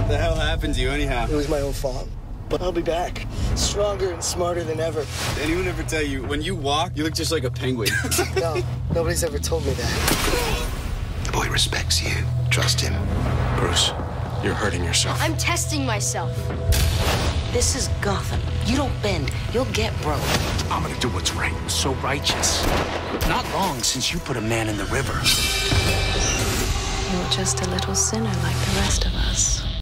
What the hell happened to you anyhow? It was my own fault. But I'll be back, stronger and smarter than ever. Did anyone ever tell you, when you walk, you look just like a penguin? No, nobody's ever told me that. The boy respects you. Trust him. Bruce, you're hurting yourself. I'm testing myself. This is Gotham. You don't bend, you'll get broke. I'm gonna do what's right. So righteous. Not long since you put a man in the river. You're just a little sinner like the rest of us.